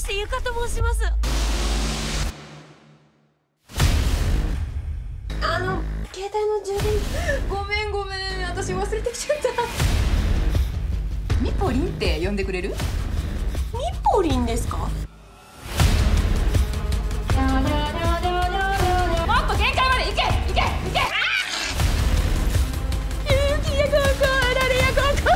してゆかと申します。携帯の充電。 ごめんごめん、私忘れてきちゃった。ミポリンって呼んでくれる？ ミポリンですか？もっと限界まで行け行け行け。雪やここあられやここ。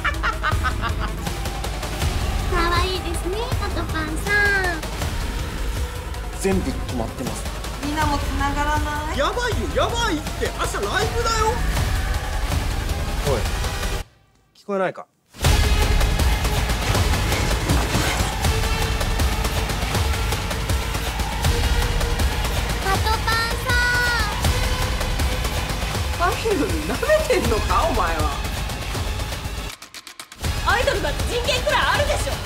可愛いですね、パトパンさん。 全部止まってます。 みんなも繋がらない。 やばいよ、やばいって。明日ライブだよ。 おい、聞こえないか？ パトパンさアイドル舐めてんのかお前は。 アイドルだって人権くらいあるでしょ。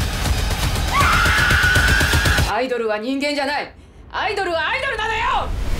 アイドルは人間じゃない。アイドルはアイドルなのよ。